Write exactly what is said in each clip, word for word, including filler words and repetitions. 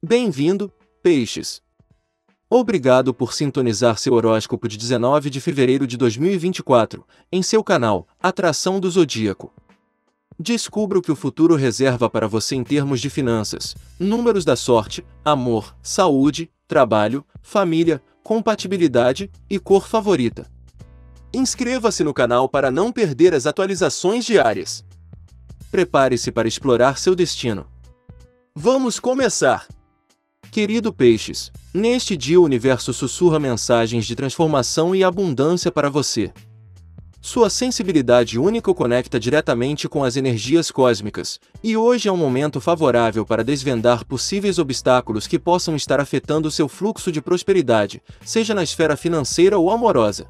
Bem-vindo, Peixes! Obrigado por sintonizar seu horóscopo de dezenove de fevereiro de dois mil e vinte e quatro, em seu canal, Atração do Zodíaco. Descubra o que o futuro reserva para você em termos de finanças, números da sorte, amor, saúde, trabalho, família, compatibilidade e cor favorita. Inscreva-se no canal para não perder as atualizações diárias. Prepare-se para explorar seu destino. Vamos começar! Querido Peixes, neste dia o universo sussurra mensagens de transformação e abundância para você. Sua sensibilidade única o conecta diretamente com as energias cósmicas, e hoje é um momento favorável para desvendar possíveis obstáculos que possam estar afetando seu fluxo de prosperidade, seja na esfera financeira ou amorosa.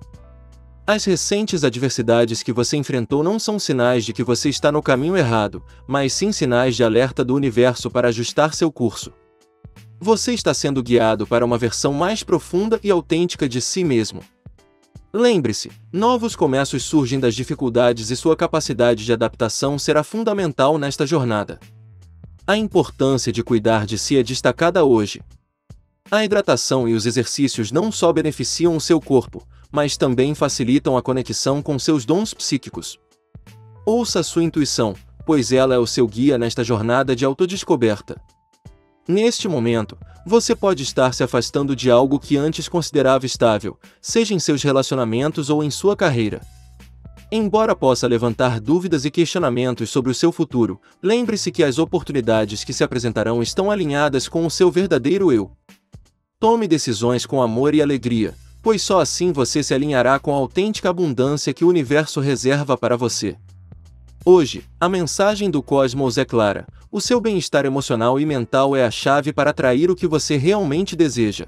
As recentes adversidades que você enfrentou não são sinais de que você está no caminho errado, mas sim sinais de alerta do universo para ajustar seu curso. Você está sendo guiado para uma versão mais profunda e autêntica de si mesmo. Lembre-se, novos começos surgem das dificuldades e sua capacidade de adaptação será fundamental nesta jornada. A importância de cuidar de si é destacada hoje. A hidratação e os exercícios não só beneficiam o seu corpo, mas também facilitam a conexão com seus dons psíquicos. Ouça sua intuição, pois ela é o seu guia nesta jornada de autodescoberta. Neste momento, você pode estar se afastando de algo que antes considerava estável, seja em seus relacionamentos ou em sua carreira. Embora possa levantar dúvidas e questionamentos sobre o seu futuro, lembre-se que as oportunidades que se apresentarão estão alinhadas com o seu verdadeiro eu. Tome decisões com amor e alegria, pois só assim você se alinhará com a autêntica abundância que o universo reserva para você. Hoje, a mensagem do cosmos é clara: o seu bem-estar emocional e mental é a chave para atrair o que você realmente deseja.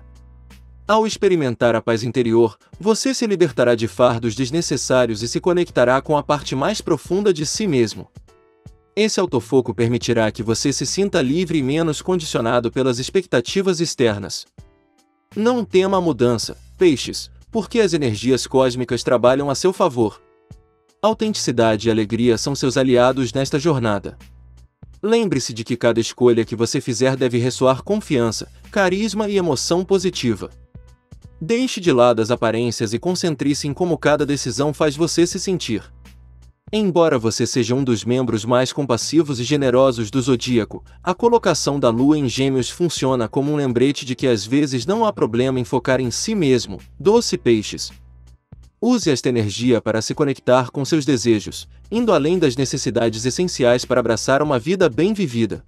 Ao experimentar a paz interior, você se libertará de fardos desnecessários e se conectará com a parte mais profunda de si mesmo. Esse autofoco permitirá que você se sinta livre e menos condicionado pelas expectativas externas. Não tema a mudança, Peixes, porque as energias cósmicas trabalham a seu favor. Autenticidade e alegria são seus aliados nesta jornada. Lembre-se de que cada escolha que você fizer deve ressoar confiança, carisma e emoção positiva. Deixe de lado as aparências e concentre-se em como cada decisão faz você se sentir. Embora você seja um dos membros mais compassivos e generosos do zodíaco, a colocação da lua em Gêmeos funciona como um lembrete de que às vezes não há problema em focar em si mesmo, doce Peixes. Use esta energia para se conectar com seus desejos, indo além das necessidades essenciais para abraçar uma vida bem vivida.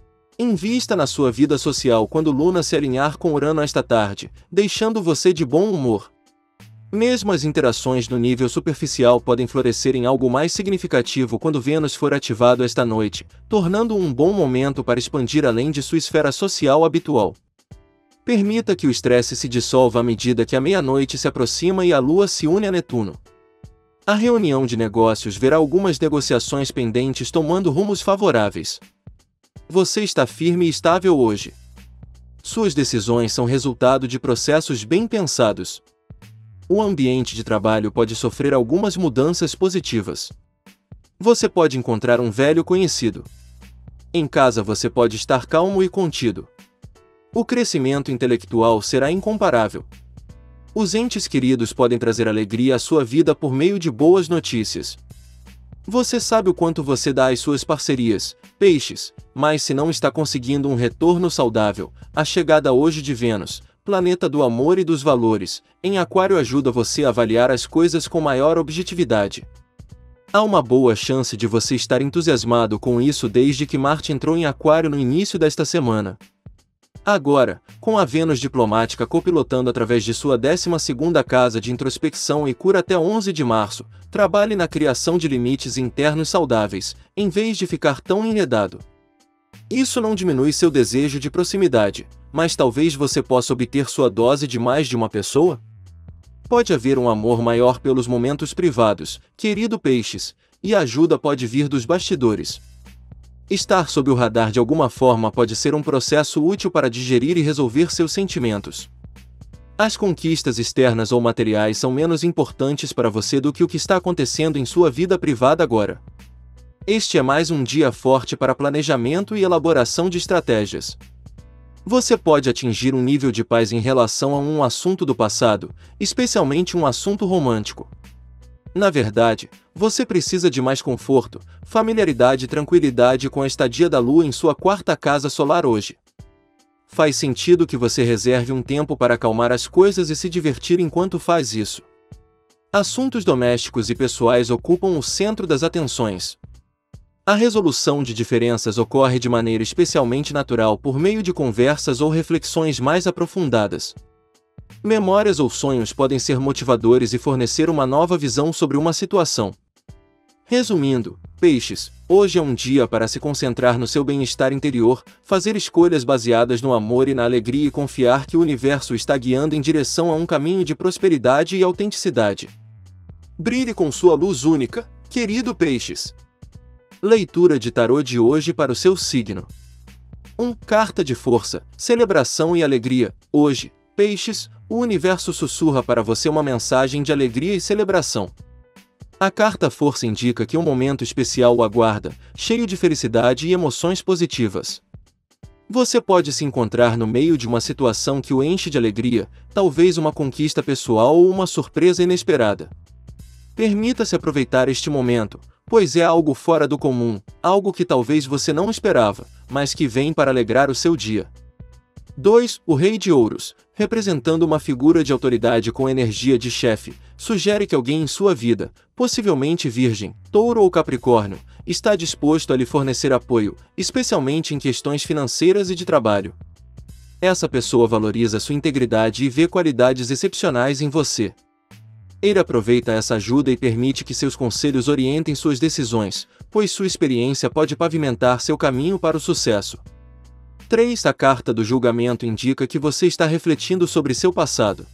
Invista na sua vida social quando Luna se alinhar com Urano esta tarde, deixando você de bom humor. Mesmo as interações no nível superficial podem florescer em algo mais significativo quando Vênus for ativado esta noite, tornando um bom momento para expandir além de sua esfera social habitual. Permita que o estresse se dissolva à medida que a meia-noite se aproxima e a Lua se une a Netuno. A reunião de negócios verá algumas negociações pendentes tomando rumos favoráveis. Você está firme e estável hoje. Suas decisões são resultado de processos bem pensados. O ambiente de trabalho pode sofrer algumas mudanças positivas. Você pode encontrar um velho conhecido. Em casa você pode estar calmo e contido. O crescimento intelectual será incomparável. Os entes queridos podem trazer alegria à sua vida por meio de boas notícias. Você sabe o quanto você dá às suas parcerias, Peixes, mas se não está conseguindo um retorno saudável, a chegada hoje de Vênus, planeta do amor e dos valores, em Aquário ajuda você a avaliar as coisas com maior objetividade. Há uma boa chance de você estar entusiasmado com isso desde que Marte entrou em Aquário no início desta semana. Agora, com a Vênus diplomática copilotando através de sua décima segunda casa de introspecção e cura até onze de março, trabalhe na criação de limites internos saudáveis, em vez de ficar tão enredado. Isso não diminui seu desejo de proximidade, mas talvez você possa obter sua dose de mais de uma pessoa? Pode haver um amor maior pelos momentos privados, querido Peixes, e a ajuda pode vir dos bastidores. Estar sob o radar de alguma forma pode ser um processo útil para digerir e resolver seus sentimentos. As conquistas externas ou materiais são menos importantes para você do que o que está acontecendo em sua vida privada agora. Este é mais um dia forte para planejamento e elaboração de estratégias. Você pode atingir um nível de paz em relação a um assunto do passado, especialmente um assunto romântico. Na verdade, você precisa de mais conforto, familiaridade e tranquilidade com a estadia da Lua em sua quarta casa solar hoje. Faz sentido que você reserve um tempo para acalmar as coisas e se divertir enquanto faz isso. Assuntos domésticos e pessoais ocupam o centro das atenções. A resolução de diferenças ocorre de maneira especialmente natural por meio de conversas ou reflexões mais aprofundadas. Memórias ou sonhos podem ser motivadores e fornecer uma nova visão sobre uma situação. Resumindo, Peixes, hoje é um dia para se concentrar no seu bem-estar interior, fazer escolhas baseadas no amor e na alegria e confiar que o universo está guiando em direção a um caminho de prosperidade e autenticidade. Brilhe com sua luz única, querido Peixes. Leitura de tarô de hoje para o seu signo. um. Carta de força, celebração e alegria. Hoje, Peixes, o universo sussurra para você uma mensagem de alegria e celebração. A carta força indica que um momento especial o aguarda, cheio de felicidade e emoções positivas. Você pode se encontrar no meio de uma situação que o enche de alegria, talvez uma conquista pessoal ou uma surpresa inesperada. Permita-se aproveitar este momento, pois é algo fora do comum, algo que talvez você não esperava, mas que vem para alegrar o seu dia. dois. O Rei de Ouros, representando uma figura de autoridade com energia de chefe, sugere que alguém em sua vida, possivelmente Virgem, Touro ou Capricórnio, está disposto a lhe fornecer apoio, especialmente em questões financeiras e de trabalho. Essa pessoa valoriza sua integridade e vê qualidades excepcionais em você. Ele aproveita essa ajuda e permite que seus conselhos orientem suas decisões, pois sua experiência pode pavimentar seu caminho para o sucesso. três. A carta do julgamento indica que você está refletindo sobre seu passado.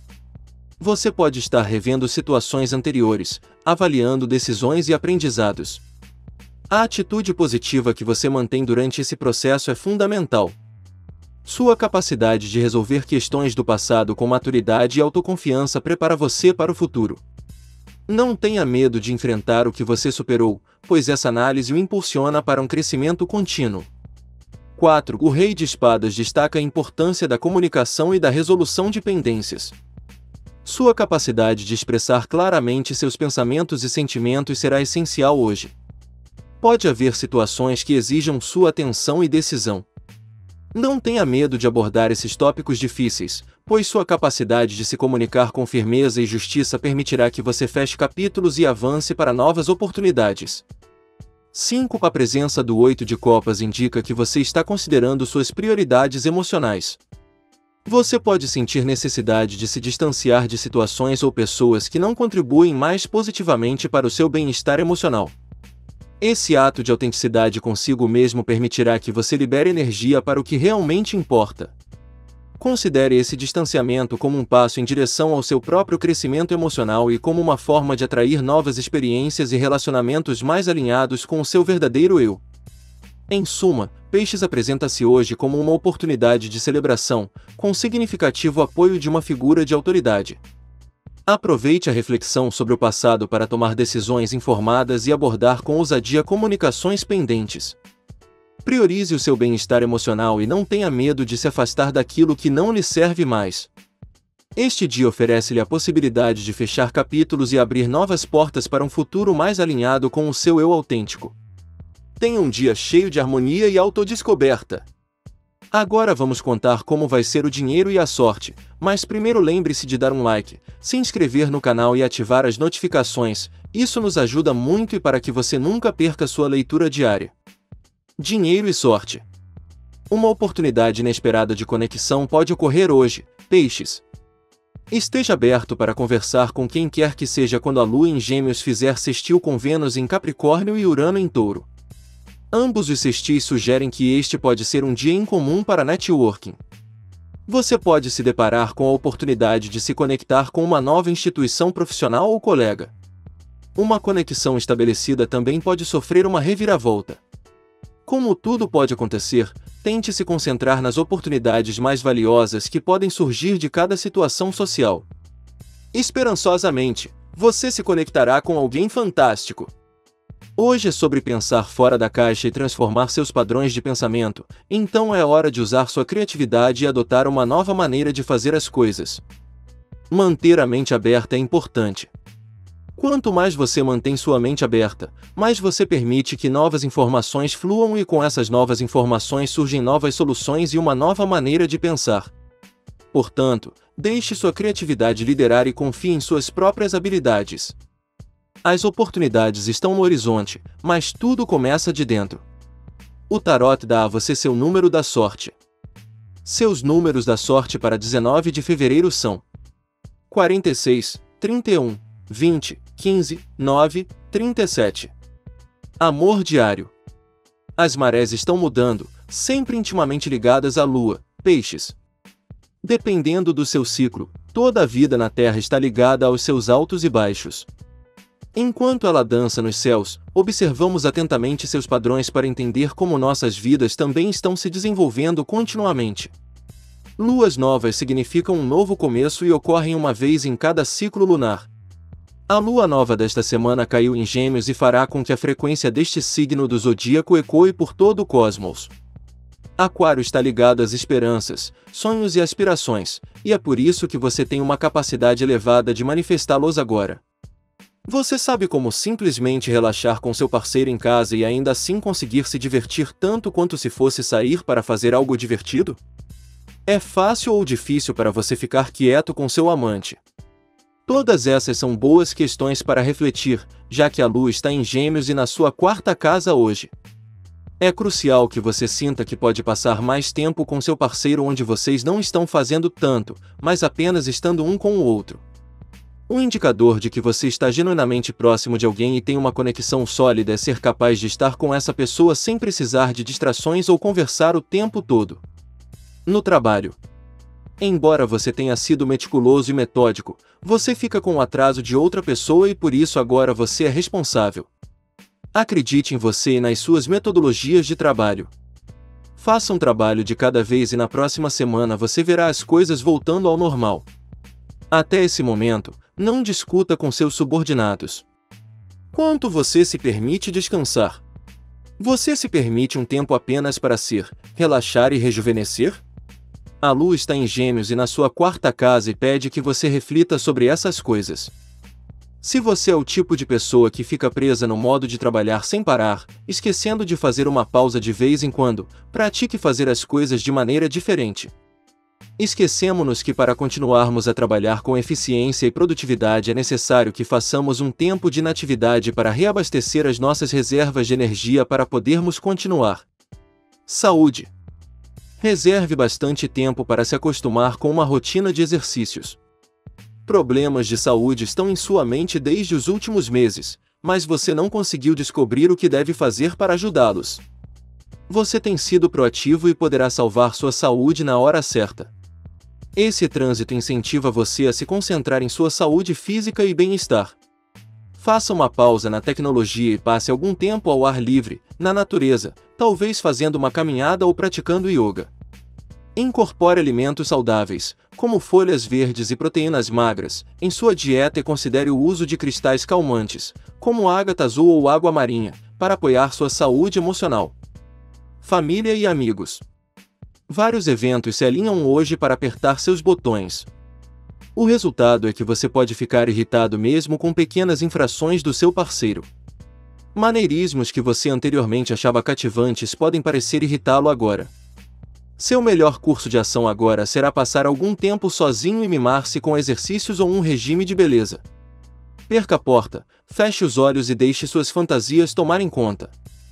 Você pode estar revendo situações anteriores, avaliando decisões e aprendizados. A atitude positiva que você mantém durante esse processo é fundamental. Sua capacidade de resolver questões do passado com maturidade e autoconfiança prepara você para o futuro. Não tenha medo de enfrentar o que você superou, pois essa análise o impulsiona para um crescimento contínuo. quatro. O Rei de Espadas destaca a importância da comunicação e da resolução de pendências. Sua capacidade de expressar claramente seus pensamentos e sentimentos será essencial hoje. Pode haver situações que exijam sua atenção e decisão. Não tenha medo de abordar esses tópicos difíceis, pois sua capacidade de se comunicar com firmeza e justiça permitirá que você feche capítulos e avance para novas oportunidades. cinco. A presença do oito de copas indica que você está considerando suas prioridades emocionais. Você pode sentir necessidade de se distanciar de situações ou pessoas que não contribuem mais positivamente para o seu bem-estar emocional. Esse ato de autenticidade consigo mesmo permitirá que você libere energia para o que realmente importa. Considere esse distanciamento como um passo em direção ao seu próprio crescimento emocional e como uma forma de atrair novas experiências e relacionamentos mais alinhados com o seu verdadeiro eu. Em suma, Peixes apresenta-se hoje como uma oportunidade de celebração, com significativo apoio de uma figura de autoridade. Aproveite a reflexão sobre o passado para tomar decisões informadas e abordar com ousadia comunicações pendentes. Priorize o seu bem-estar emocional e não tenha medo de se afastar daquilo que não lhe serve mais. Este dia oferece-lhe a possibilidade de fechar capítulos e abrir novas portas para um futuro mais alinhado com o seu eu autêntico. Tenha um dia cheio de harmonia e autodescoberta. Agora vamos contar como vai ser o dinheiro e a sorte, mas primeiro lembre-se de dar um like, se inscrever no canal e ativar as notificações, isso nos ajuda muito e para que você nunca perca sua leitura diária. Dinheiro e sorte. Uma oportunidade inesperada de conexão pode ocorrer hoje, Peixes. Esteja aberto para conversar com quem quer que seja quando a Lua em Gêmeos fizer sextil com Vênus em Capricórnio e Urano em Touro. Ambos os sextis sugerem que este pode ser um dia incomum para networking. Você pode se deparar com a oportunidade de se conectar com uma nova instituição profissional ou colega. Uma conexão estabelecida também pode sofrer uma reviravolta. Como tudo pode acontecer, tente se concentrar nas oportunidades mais valiosas que podem surgir de cada situação social. Esperançosamente, você se conectará com alguém fantástico. Hoje é sobre pensar fora da caixa e transformar seus padrões de pensamento, então é hora de usar sua criatividade e adotar uma nova maneira de fazer as coisas. Manter a mente aberta é importante. Quanto mais você mantém sua mente aberta, mais você permite que novas informações fluam e com essas novas informações surgem novas soluções e uma nova maneira de pensar. Portanto, deixe sua criatividade liderar e confie em suas próprias habilidades. As oportunidades estão no horizonte, mas tudo começa de dentro. O tarot dá a você seu número da sorte. Seus números da sorte para dezenove de fevereiro são quarenta e seis, trinta e um, vinte, quinze, nove, trinta e sete. Amor diário. As marés estão mudando, sempre intimamente ligadas à lua, peixes. Dependendo do seu ciclo, toda a vida na Terra está ligada aos seus altos e baixos. Enquanto ela dança nos céus, observamos atentamente seus padrões para entender como nossas vidas também estão se desenvolvendo continuamente. Luas novas significam um novo começo e ocorrem uma vez em cada ciclo lunar. A lua nova desta semana caiu em Gêmeos e fará com que a frequência deste signo do zodíaco ecoe por todo o cosmos. Aquário está ligado às esperanças, sonhos e aspirações, e é por isso que você tem uma capacidade elevada de manifestá-los agora. Você sabe como simplesmente relaxar com seu parceiro em casa e ainda assim conseguir se divertir tanto quanto se fosse sair para fazer algo divertido? É fácil ou difícil para você ficar quieto com seu amante? Todas essas são boas questões para refletir, já que a lua está em Gêmeos e na sua quarta casa hoje. É crucial que você sinta que pode passar mais tempo com seu parceiro onde vocês não estão fazendo tanto, mas apenas estando um com o outro. Um indicador de que você está genuinamente próximo de alguém e tem uma conexão sólida é ser capaz de estar com essa pessoa sem precisar de distrações ou conversar o tempo todo. No trabalho. Embora você tenha sido meticuloso e metódico, você fica com o atraso de outra pessoa e por isso agora você é responsável. Acredite em você e nas suas metodologias de trabalho. Faça um trabalho de cada vez e na próxima semana você verá as coisas voltando ao normal. Até esse momento, não discuta com seus subordinados. Quanto você se permite descansar? Você se permite um tempo apenas para ser, relaxar e rejuvenescer? A lua está em Gêmeos e na sua quarta casa e pede que você reflita sobre essas coisas. Se você é o tipo de pessoa que fica presa no modo de trabalhar sem parar, esquecendo de fazer uma pausa de vez em quando, pratique fazer as coisas de maneira diferente. Esquecemos-nos que para continuarmos a trabalhar com eficiência e produtividade é necessário que façamos um tempo de inatividade para reabastecer as nossas reservas de energia para podermos continuar. Saúde. Reserve bastante tempo para se acostumar com uma rotina de exercícios. Problemas de saúde estão em sua mente desde os últimos meses, mas você não conseguiu descobrir o que deve fazer para ajudá-los. Você tem sido proativo e poderá salvar sua saúde na hora certa. Esse trânsito incentiva você a se concentrar em sua saúde física e bem-estar. Faça uma pausa na tecnologia e passe algum tempo ao ar livre, na natureza, talvez fazendo uma caminhada ou praticando yoga. Incorpore alimentos saudáveis, como folhas verdes e proteínas magras, em sua dieta e considere o uso de cristais calmantes, como ágata azul ou água marinha, para apoiar sua saúde emocional. Família e amigos. Vários eventos se alinham hoje para apertar seus botões. O resultado é que você pode ficar irritado mesmo com pequenas infrações do seu parceiro. Maneirismos que você anteriormente achava cativantes podem parecer irritá-lo agora. Seu melhor curso de ação agora será passar algum tempo sozinho e mimar-se com exercícios ou um regime de beleza. Perca a porta, feche os olhos e deixe suas fantasias tomarem conta.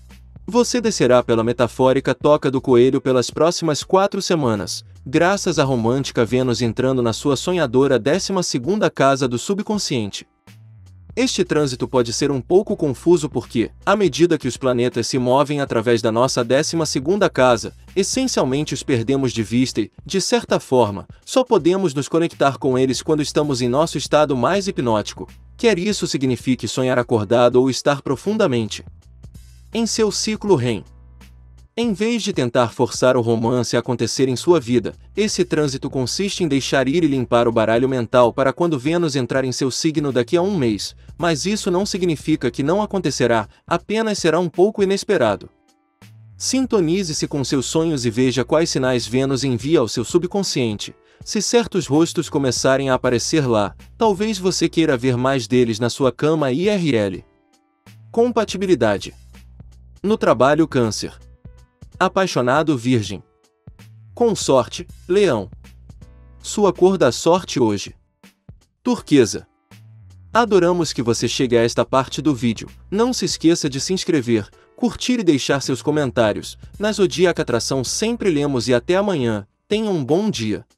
Você descerá pela metafórica toca do coelho pelas próximas quatro semanas, graças à romântica Vênus entrando na sua sonhadora décima segunda casa do subconsciente. Este trânsito pode ser um pouco confuso porque, à medida que os planetas se movem através da nossa décima segunda casa, essencialmente os perdemos de vista e, de certa forma, só podemos nos conectar com eles quando estamos em nosso estado mais hipnótico, quer isso signifique sonhar acordado ou estar profundamente em seu ciclo R E M. Em vez de tentar forçar o romance a acontecer em sua vida, esse trânsito consiste em deixar ir e limpar o baralho mental para quando Vênus entrar em seu signo daqui a um mês, mas isso não significa que não acontecerá, apenas será um pouco inesperado. Sintonize-se com seus sonhos e veja quais sinais Vênus envia ao seu subconsciente. Se certos rostos começarem a aparecer lá, talvez você queira ver mais deles na sua cama I R L. Compatibilidade. No trabalho, Câncer. Apaixonado, Virgem. Consorte, Leão. Sua cor da sorte hoje: turquesa. Adoramos que você chegue a esta parte do vídeo. Não se esqueça de se inscrever, curtir e deixar seus comentários. Na Zodíaca Atração sempre lemos e até amanhã. Tenha um bom dia.